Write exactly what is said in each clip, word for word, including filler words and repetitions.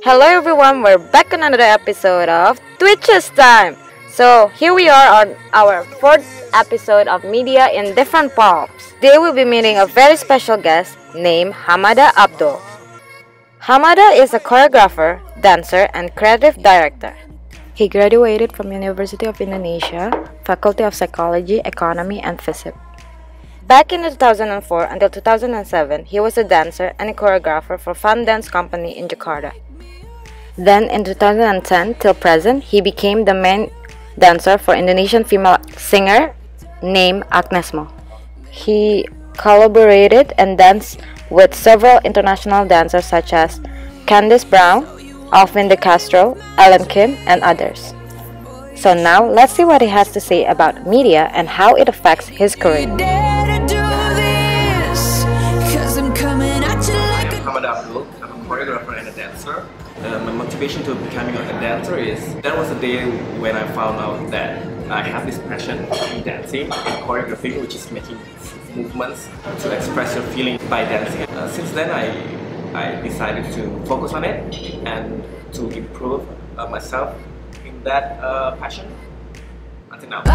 Hello everyone, we're back on another episode of Twitchy's time. So here we are on our fourth episode of Media in Different Palms. Today we'll be meeting a very special guest named Hamada Abdul. Hamada is a choreographer, dancer, and creative director. He graduated from University of Indonesia, Faculty of Psychology, Economy, and Physics. Back in two thousand four until two thousand seven, he was a dancer and a choreographer for Fun Dance Company in Jakarta. Then in two thousand ten till present, he became the main dancer for Indonesian female singer named Agnesmo. He collaborated and danced with several international dancers such as Candice Brown, Alvin De Castro, Ellen Kim, and others. So now let's see what he has to say about media and how it affects his career. Hamada Abdul. I'm a choreographer and a dancer. Uh, my motivation to becoming a dancer is there was a day when I found out that I have this passion in dancing and choreography, which is making movements to express your feeling by dancing. Uh, since then, I I decided to focus on it and to improve uh, myself in that uh, passion until now.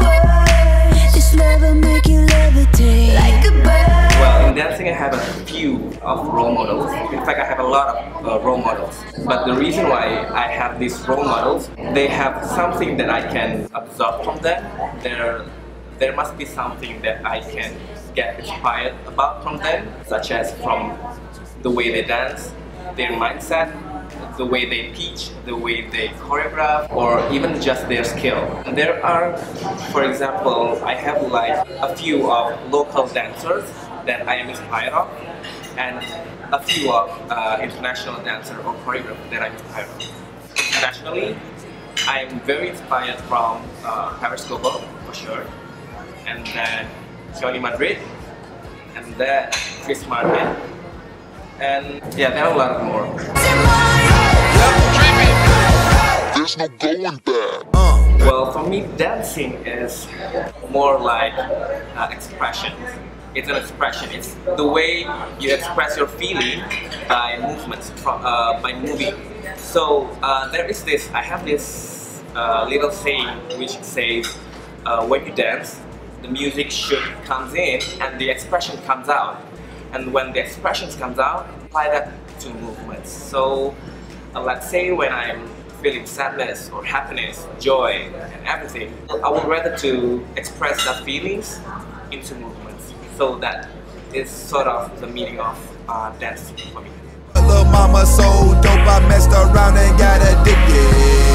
Well, in dancing I have a few of role models. In fact, I have a lot of uh, role models. But the reason why I have these role models, they have something that I can absorb from them. There, there must be something that I can get inspired about from them, such as from the way they dance, their mindset, the way they teach, the way they choreograph, or even just their skill. And there are, for example, I have like a few of local dancers that I am inspired of, and a few of uh, international dancers or choreographers that I'm inspired of. Internationally, I am very inspired from uh, Periscope for sure, and then Johnny Madrid, and then Chris Martin, and yeah, there are a lot more. There's no going back. Well, for me, dancing is more like uh, expression. It's an expression. It's the way you express your feeling by movements, from, uh, by moving. So uh, there is this. I have this uh, little saying which says, uh, when you dance, the music should comes in and the expression comes out. And when the expressions comes out, apply that to movements. So uh, let's say when I'm feeling sadness or happiness, joy, and everything, I would rather to express the feelings into movements. So that is sort of the meaning of uh, dancing for me. Little mama so dope, I messed around and got addicted.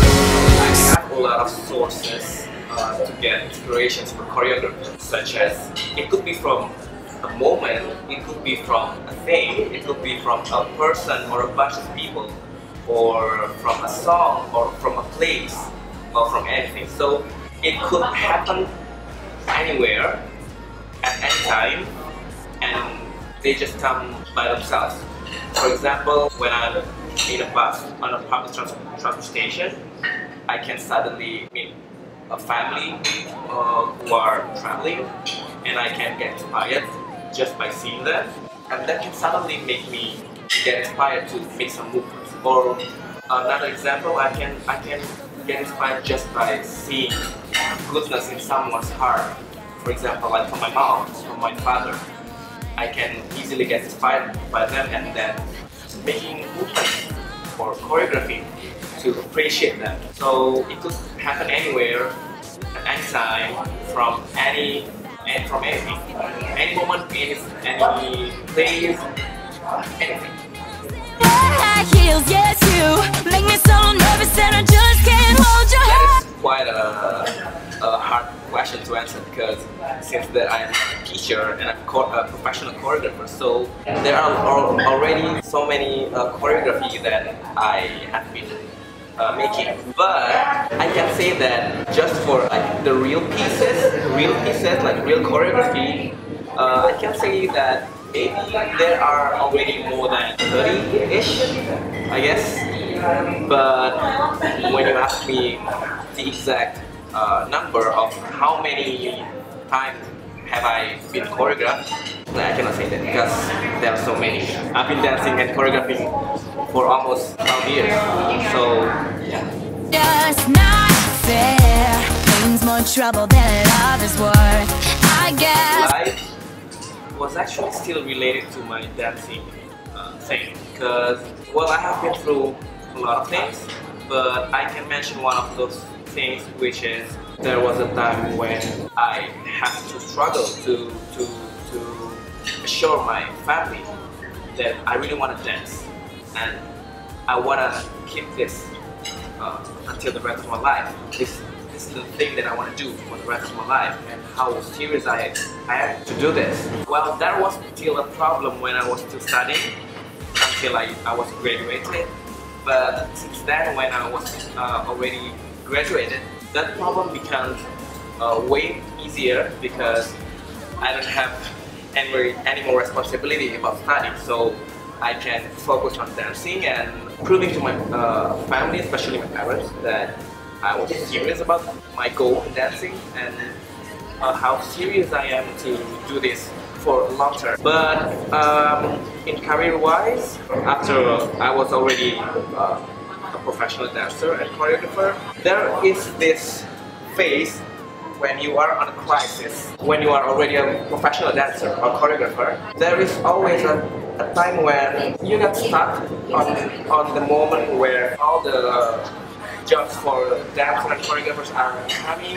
I have a lot of sources uh, to get inspirations for choreography, such as it could be from a moment, it could be from a thing, it could be from a person or a bunch of people, or from a song, or from a place, or from anything. So it could happen anywhere, at any time, and they just come by themselves. For example, when I'm in a bus, on a public trans transportation, I can suddenly meet a family uh, who are traveling, and I can get inspired just by seeing them, and that can suddenly make me get inspired to make some movements. Or another example, I can I can get inspired just by seeing goodness in someone's heart. For example, like from my mom, from my father, I can easily get inspired by them and then making movements or choreography to appreciate them. So it could happen anywhere, at any time, from any and from anything, any moment, any any place, anything. Heels, yes, you make me so nervous and I just can't hold your hand. That is quite a, a hard question to answer, because since that I am a teacher and a, cho a professional choreographer, so there are al already so many uh, choreography that I have been uh, making. But I can say that just for like the real pieces, real pieces like real choreography, uh, I can say that maybe there are already more than thirty-ish, I guess. But when you ask me the exact uh, number of how many times have I been choreographed, I cannot say that because there are so many. I've been dancing and choreographing for almost twelve years. So yeah. Just not fair. Pain's more trouble than love is worth, I guess. Life was actually still related to my dancing uh, thing because, well, I have been through a lot of things, but I can mention one of those things, which is there was a time when I had to struggle to to to assure my family that I really want to dance and I want to keep this uh, until the rest of my life. This, this is the thing that I want to do for the rest of my life, and how serious I, I am to do this. Well, that was still a problem when I was still studying until I, I was graduated, but since then when I was uh, already graduated, that problem becomes uh, way easier because I don't have any, any more responsibility about studying, so I can focus on dancing and proving to my uh, family, especially my parents, that I was serious about my goal in dancing and uh, how serious I am to do this for a long term. But um, in career-wise, after I was already uh, a professional dancer and choreographer, there is this phase when you are on a crisis, when you are already a professional dancer or choreographer. There is always a, a time when you get stuck on, on the moment where all the uh, jobs for dancers and choreographers are coming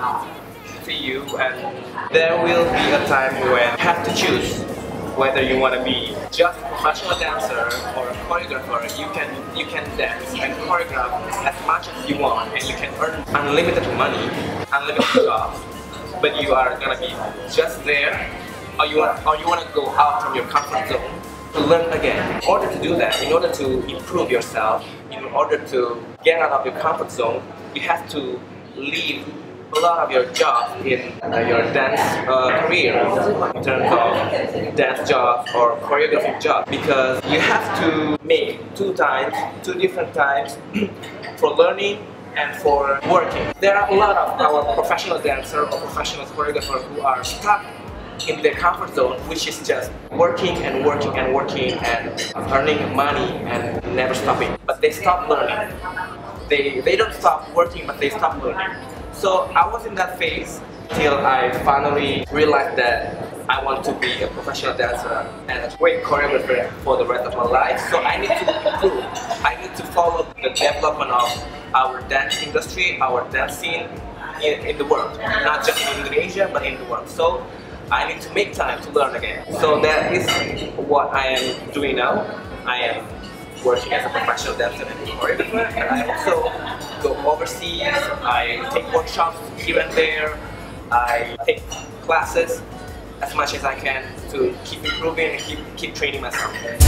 to you, and there will be a time when you have to choose whether you want to be just a professional dancer or a choreographer. You can you can dance and choreograph as much as you want, and you can earn unlimited money, unlimited jobs. But you are gonna be just there, or you want or you want to go out from your comfort zone to learn again. In order to do that, in order to improve yourself, in order to get out of your comfort zone, you have to leave a lot of your job in uh, your dance uh, career, in terms of dance job or choreographic job, because you have to make two times, two different times for learning and for working. There are a lot of our professional dancers or professional choreographers who are stuck in their comfort zone, which is just working and working and working and earning money and never stopping. But they stop learning. They, they don't stop working, but they stop learning. So I was in that phase till I finally realized that I want to be a professional dancer and a great choreographer for the rest of my life. So I need to improve. I need to follow the development of our dance industry, our dance scene in, in the world. Not just in Indonesia, but in the world. So I need to make time to learn again. So that is what I am doing now. I am working as a professional dancer and choreographer, and I also go overseas. I take workshops here and there. I take classes as much as I can to keep improving and keep keep training myself. Do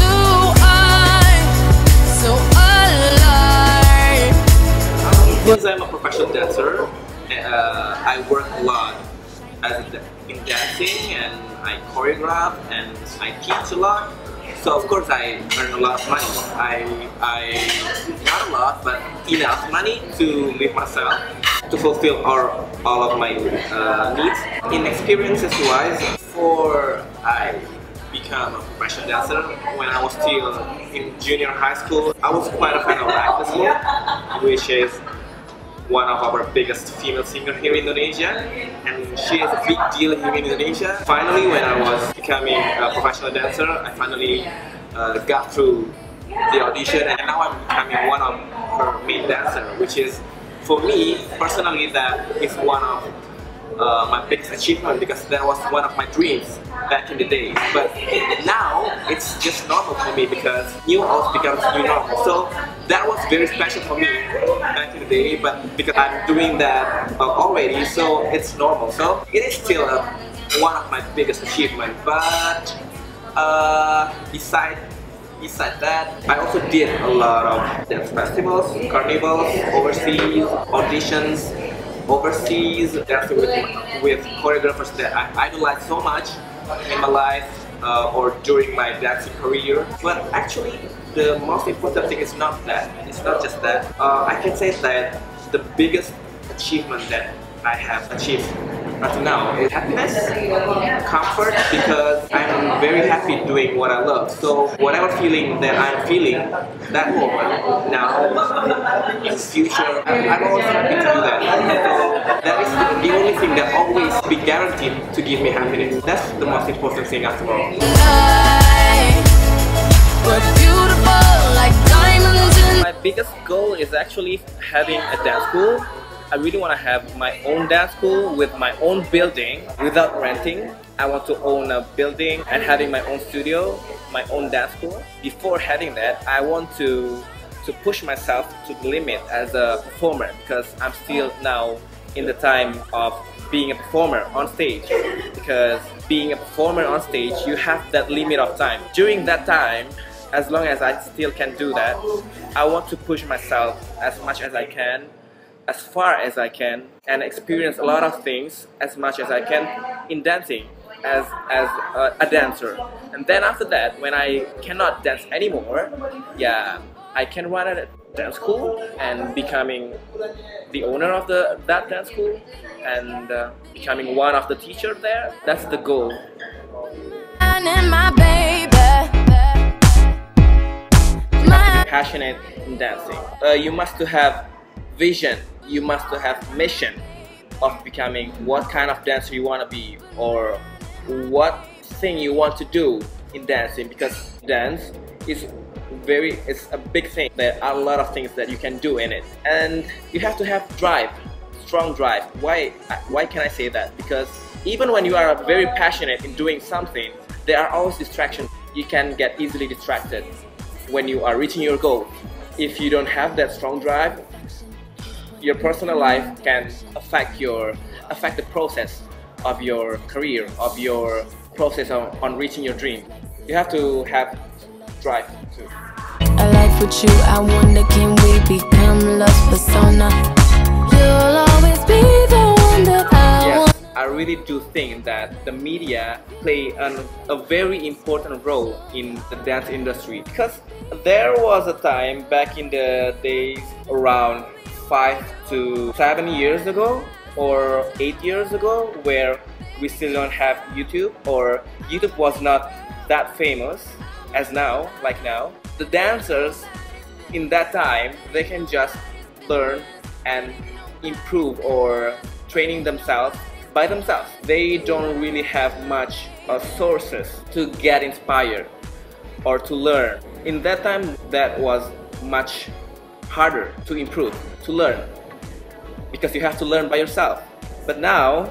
I so alive? Since I'm a professional dancer, uh, I work a lot as a, in dancing, and I choreograph and I teach a lot. So of course I earn a lot of money. I, I not a lot, but enough money to live myself, to fulfill all, all of my uh, needs. In experiences wise, before I become a professional dancer, when I was still in junior high school, I was quite a fan of Raihani, which is one of our biggest female singers here in Indonesia, and she is a big deal here in Indonesia. Finally, when I was becoming a professional dancer, I finally uh, got through the audition, and now I'm becoming one of her main dancers, which is, for me personally, that is one of uh, my biggest achievement, because that was one of my dreams back in the day. But now it's just normal for me, because new always becomes new normal. So that was very special for me back in the day, but because I'm doing that uh, already, so it's normal. So it is still uh, one of my biggest achievements. But uh, beside Besides that, I also did a lot of dance festivals, carnivals, overseas, auditions, overseas, dancing with, with choreographers that I idolize so much in my life uh, or during my dancing career. But actually, the most important thing is not that. It's not just that. Uh, I can say that the biggest achievement that I have achieved until now is happiness, comfort, because I'm very happy doing what I love. So whatever feeling that I'm feeling that moment, now, in the future, I'm always happy to do that. So that is the only thing that always be guaranteed to give me happiness. That's the most important thing after all. My biggest goal is actually having a dance school. I really want to have my own dance school with my own building without renting. I want to own a building and having my own studio, my own dance school. Before having that, I want to to push myself to the limit as a performer, because I'm still now in the time of being a performer on stage. Because being a performer on stage, you have that limit of time. During that time, as long as I still can do that, I want to push myself as much as I can, as far as I can, and experience a lot of things as much as I can in dancing as, as a, a dancer. And then after that, when I cannot dance anymore, yeah, I can run a dance school and becoming the owner of the that dance school and uh, becoming one of the teachers there. That's the goal. Passionate in dancing. Uh, you must have vision, you must have mission of becoming what kind of dancer you want to be, or what thing you want to do in dancing, because dance is very, it's a big thing. There are a lot of things that you can do in it, and you have to have drive, strong drive. Why, why can I say that? Because even when you are very passionate in doing something, there are always distractions. You can get easily distracted when you are reaching your goal. If you don't have that strong drive, your personal life can affect your affect the process of your career, of your process of, on reaching your dream. You have to have drive too. A life with you, I wonder, can we become love's persona? You'll always be the one that I want. I really do think that the media play an, a very important role in the dance industry, because there was a time back in the days around five to seven years ago or eight years ago where we still don't have YouTube, or YouTube was not that famous as now, like now. The dancers in that time, they can just learn and improve or training themselves by themselves. They don't really have much uh, sources to get inspired or to learn. In that time, that was much harder to improve, to learn, because you have to learn by yourself. But now,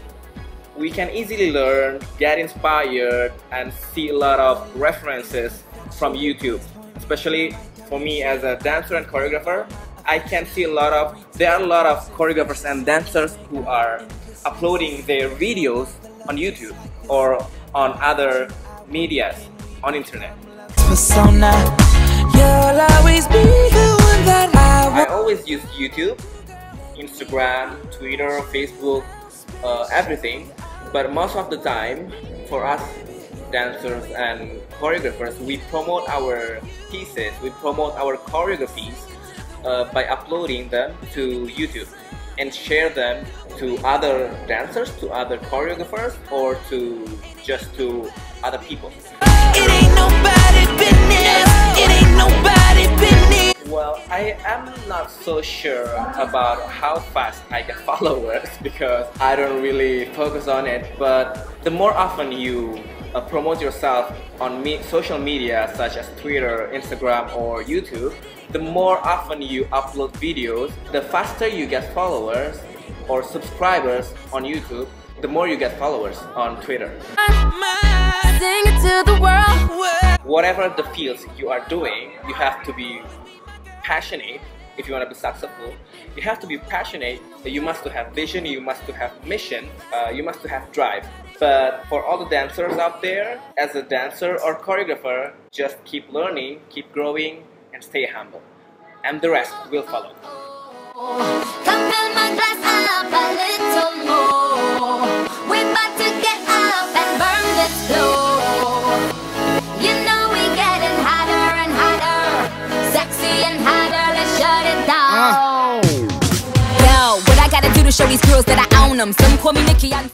we can easily learn, get inspired, and see a lot of references from YouTube. Especially for me as a dancer and choreographer, I can see a lot of, there are a lot of choreographers and dancers who are uploading their videos on YouTube or on other medias on internet. Persona, you'll always be the one that I want. I always use YouTube, Instagram, Twitter, Facebook, uh, everything. But most of the time, for us dancers and choreographers, we promote our pieces, we promote our choreographies uh, by uploading them to YouTube and share them to other dancers, to other choreographers, or to just to other people. It ain't nobody business. It ain't nobody business. Well, I am not so sure about how fast I get followers because I don't really focus on it. But the more often you uh, promote yourself on me social media such as Twitter, Instagram, or YouTube, the more often you upload videos, the faster you get followers or subscribers on YouTube, the more you get followers on Twitter. Sing it to the world. Whatever the fields you are doing, you have to be passionate. If you want to be successful, you have to be passionate. You must have vision, you must have mission, uh, you must have drive. But for all the dancers out there, as a dancer or choreographer, just keep learning, keep growing, and stay humble. And the rest will follow. Come fill my glass up a little more. We're about to get up and burn this floor. You know we getting hotter and hotter, sexy and hotter. Let's shut it down. Yo, what I gotta do to show these girls that I own them. Some call me Nicki and